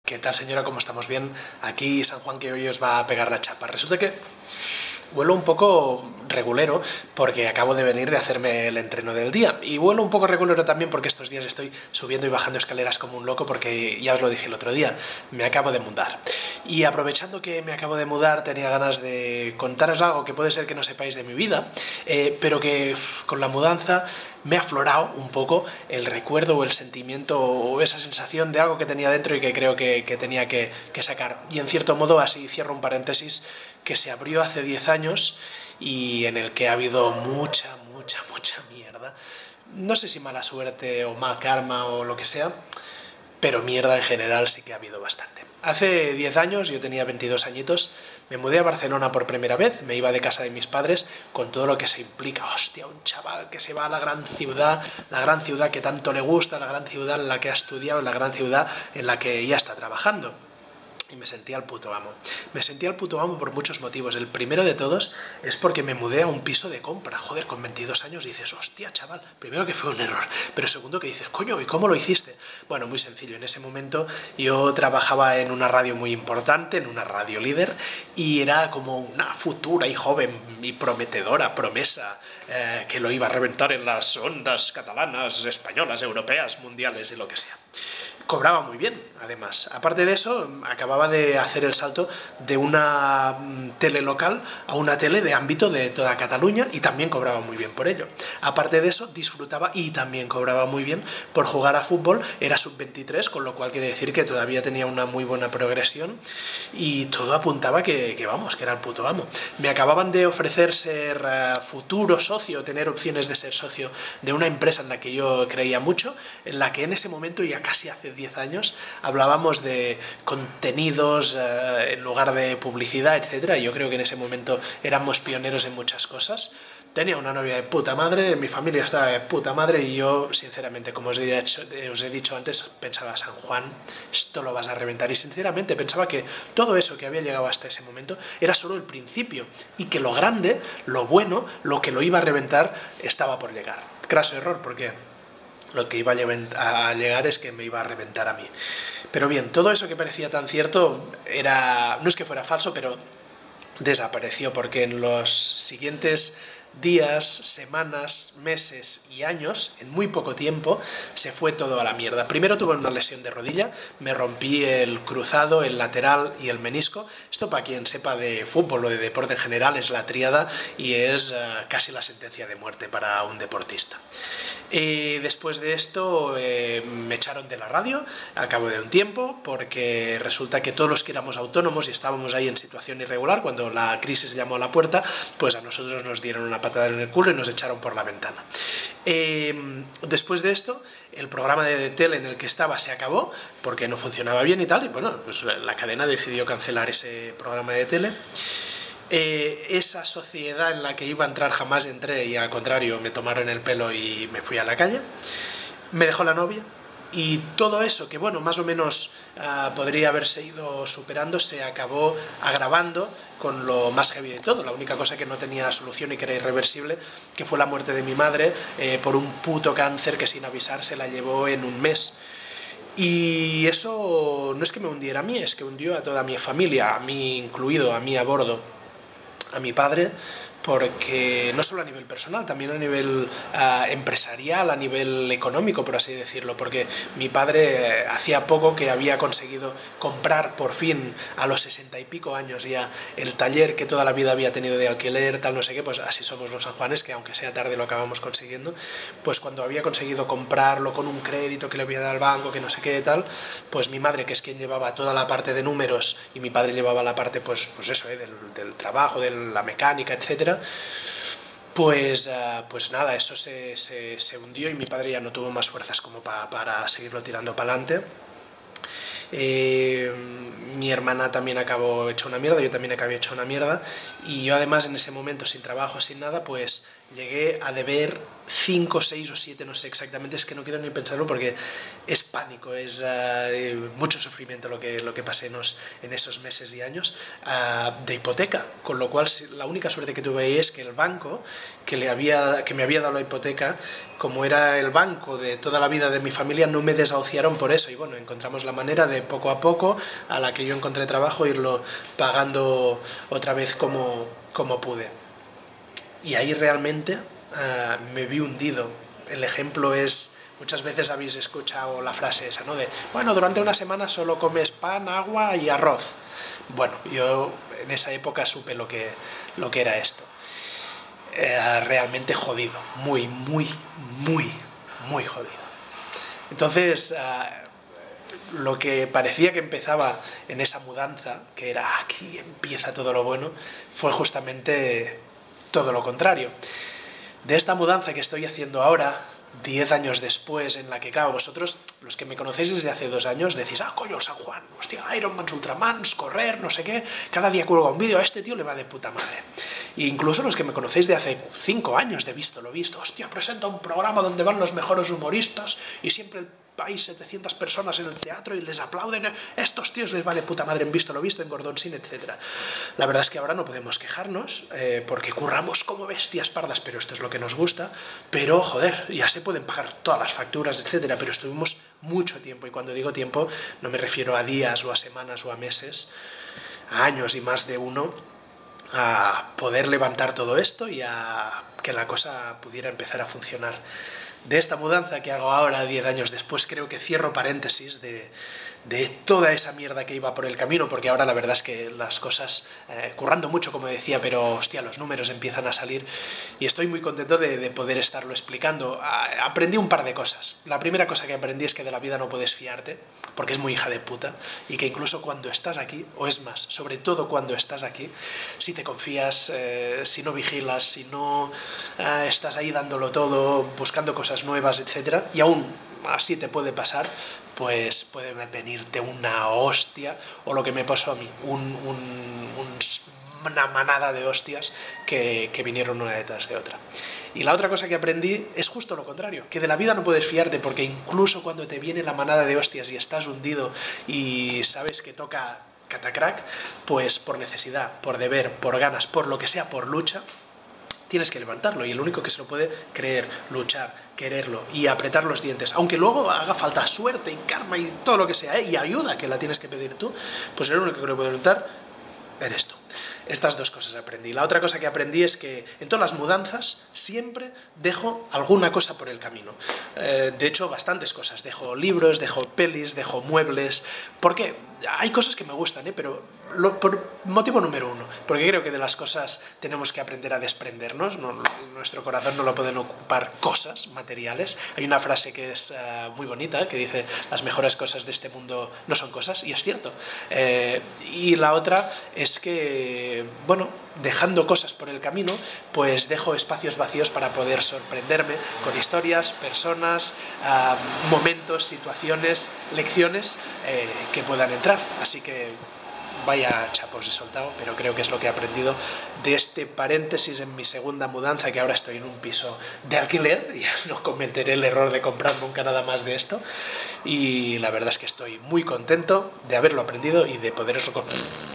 ¿Qué tal, señora? ¿Cómo estamos? Bien. Aquí San Juan, que hoy os va a pegar la chapa. Resulta que vuelo un poco regulero porque acabo de venir de hacerme el entreno del día. Y vuelo un poco regulero también porque estos días estoy subiendo y bajando escaleras como un loco porque ya os lo dije el otro día, me acabo de mudar. Y aprovechando que me acabo de mudar, tenía ganas de contaros algo que puede ser que no sepáis de mi vida, pero que con la mudanza me ha aflorado un poco el recuerdo o el sentimiento o esa sensación de algo que tenía dentro y que creo que tenía que sacar. Y en cierto modo, así cierro un paréntesis, que se abrió hace 10 años y en el que ha habido mucha mierda. No sé si mala suerte o mal karma o lo que sea, pero mierda en general sí que ha habido bastante. Hace 10 años, yo tenía 22 añitos, me mudé a Barcelona por primera vez, me iba de casa de mis padres con todo lo que se implica. Hostia, un chaval que se va a la gran ciudad que tanto le gusta, la gran ciudad en la que ha estudiado, la gran ciudad en la que ya está trabajando. Y me sentía el puto amo. Me sentía el puto amo por muchos motivos. El primero de todos es porque me mudé a un piso de compra. Joder, con 22 años dices, hostia, chaval. Primero que fue un error, pero segundo que dices, coño, ¿y cómo lo hiciste? Bueno, muy sencillo. En ese momento yo trabajaba en una radio muy importante, en una radio líder, y era como una futura y joven y prometedora promesa que lo iba a reventar en las ondas catalanas, españolas, europeas, mundiales y lo que sea. Cobraba muy bien, además. Aparte de eso, acababa de hacer el salto de una tele local a una tele de ámbito de toda Cataluña y también cobraba muy bien por ello. Aparte de eso, disfrutaba y también cobraba muy bien por jugar a fútbol. Era sub-23, con lo cual quiere decir que todavía tenía una muy buena progresión y todo apuntaba que vamos, que era el puto amo. Me acababan de ofrecer ser futuro socio, tener opciones de ser socio de una empresa en la que yo creía mucho, en la que en ese momento, ya casi hace 10 años, hablábamos de contenidos en lugar de publicidad, etcétera. Y yo creo que en ese momento éramos pioneros en muchas cosas. Tenía una novia de puta madre, mi familia estaba de puta madre y yo, sinceramente, como os he dicho antes, pensaba, San Juan, esto lo vas a reventar. Y sinceramente pensaba que todo eso que había llegado hasta ese momento era solo el principio y que lo grande, lo bueno, lo que lo iba a reventar, estaba por llegar. Craso error, porque lo que iba a llegar es que me iba a reventar a mí. Pero bien, todo eso que parecía tan cierto no es que fuera falso, pero desapareció, porque en los siguientes días, semanas, meses y años, en muy poco tiempo, se fue todo a la mierda. Primero tuve una lesión de rodilla, me rompí el cruzado, el lateral y el menisco. Esto, para quien sepa de fútbol o de deporte en general, es la tríada y es casi la sentencia de muerte para un deportista. Después de esto me echaron de la radio al cabo de un tiempo, porque resulta que todos los que éramos autónomos y estábamos ahí en situación irregular, cuando la crisis llamó a la puerta, pues a nosotros nos dieron una patada en el culo y nos echaron por la ventana. Después de esto, el programa de tele en el que estaba se acabó porque no funcionaba bien y tal, y bueno, pues la cadena decidió cancelar ese programa de tele. Esa sociedad en la que iba a entrar jamás entré y al contrario me tomaron el pelo y me fui a la calle. Me dejó la novia y todo eso que bueno, más o menos podría haberse ido superando, se acabó agravando con lo más heavy de todo. La única cosa que no tenía solución y que era irreversible, que fue la muerte de mi madre por un puto cáncer que sin avisar se la llevó en un mes. Y eso no es que me hundiera a mí, es que hundió a toda mi familia, a mí incluido, a mí a bordo, a mi padre, porque no solo a nivel personal, también a nivel empresarial, a nivel económico, por así decirlo, porque mi padre hacía poco que había conseguido comprar por fin a los 60 y pico años ya el taller que toda la vida había tenido de alquiler, tal no sé qué, pues así somos los sanjuanes, que aunque sea tarde lo acabamos consiguiendo. Pues cuando había conseguido comprarlo con un crédito que le había dado al banco, que no sé qué tal, pues mi madre, que es quien llevaba toda la parte de números y mi padre llevaba la parte pues eso, del trabajo, de la mecánica, etcétera, pues nada, eso se hundió y mi padre ya no tuvo más fuerzas como para seguirlo tirando para adelante. mi hermana también acabó hecha una mierda, yo también acabé hecha una mierda, y yo además en ese momento, sin trabajo, sin nada, pues llegué a deber 5, 6 o 7, no sé exactamente, es que no quiero ni pensarlo porque es pánico, es mucho sufrimiento lo que pasé en esos meses y años de hipoteca, con lo cual la única suerte que tuve ahí es que el banco que me había dado la hipoteca, como era el banco de toda la vida de mi familia, no me desahuciaron por eso, y bueno, encontramos la manera de poco a poco, a la que yo encontré trabajo, irlo pagando otra vez como pude. Y ahí realmente me vi hundido. El ejemplo es, muchas veces habéis escuchado la frase esa, ¿no? De, bueno, durante una semana solo comes pan, agua y arroz. Bueno, yo en esa época supe lo que era esto. Realmente jodido, muy, muy, muy, muy jodido. Entonces, lo que parecía que empezaba en esa mudanza, que era aquí empieza todo lo bueno, fue justamente todo lo contrario. De esta mudanza que estoy haciendo ahora, 10 años después, en la que, claro, vosotros, los que me conocéis desde hace 2 años, decís, coño, el San Juan, hostia, Ironmans, Ultramans, correr, no sé qué, cada día cuelga un vídeo, a este tío le va de puta madre. E incluso los que me conocéis de hace 5 años de Visto lo Visto, hostia, presenta un programa donde van los mejores humoristas y siempre hay 700 personas en el teatro y les aplauden, estos tíos les va de puta madre en Visto lo Visto, en Gordon Sin, etc. La verdad es que ahora no podemos quejarnos, porque curramos como bestias pardas, pero esto es lo que nos gusta, pero joder, ya se pueden pagar todas las facturas, etc. Pero estuvimos mucho tiempo, y cuando digo tiempo no me refiero a días o a semanas o a meses, a años y más de uno, a poder levantar todo esto y a que la cosa pudiera empezar a funcionar. De esta mudanza que hago ahora, 10 años después, creo que cierro paréntesis de toda esa mierda que iba por el camino, porque ahora la verdad es que las cosas, currando mucho, como decía, pero hostia, los números empiezan a salir y estoy muy contento de poder estarlo explicando. Aprendí un par de cosas. La primera cosa que aprendí es que de la vida no puedes fiarte, porque es muy hija de puta, y que incluso cuando estás aquí, o es más, sobre todo cuando estás aquí, si te confías, si no vigilas, si no estás ahí dándolo todo, buscando cosas nuevas, etc., y aún así te puede pasar, pues puede venirte una hostia, o lo que me pasó a mí, una manada de hostias que vinieron una detrás de otra. Y la otra cosa que aprendí es justo lo contrario, que de la vida no puedes fiarte, porque incluso cuando te viene la manada de hostias y estás hundido y sabes que toca catacrack, pues por necesidad, por deber, por ganas, por lo que sea, por lucha, tienes que levantarlo, y el único que se lo puede creer, luchar, quererlo y apretar los dientes, aunque luego haga falta suerte y karma y todo lo que sea, y ayuda que la tienes que pedir tú, pues el único que lo puede luchar eres tú. Estas dos cosas aprendí. La otra cosa que aprendí es que en todas las mudanzas siempre dejo alguna cosa por el camino. De hecho, bastantes cosas. Dejo libros, dejo pelis, dejo muebles. ¿Por qué? Hay cosas que me gustan, pero por motivo número uno, porque creo que de las cosas tenemos que aprender a desprendernos. Nuestro corazón no lo pueden ocupar cosas materiales. Hay una frase que es muy bonita, que dice, las mejores cosas de este mundo no son cosas, y es cierto. Y la otra es que, bueno, dejando cosas por el camino, pues dejo espacios vacíos para poder sorprenderme con historias, personas, momentos, situaciones, lecciones que puedan entrar. Así que vaya chapos he soltado, pero creo que es lo que he aprendido de este paréntesis en mi segunda mudanza, que ahora estoy en un piso de alquiler, y ya no cometeré el error de comprar nunca nada más de esto, y la verdad es que estoy muy contento de haberlo aprendido y de poderos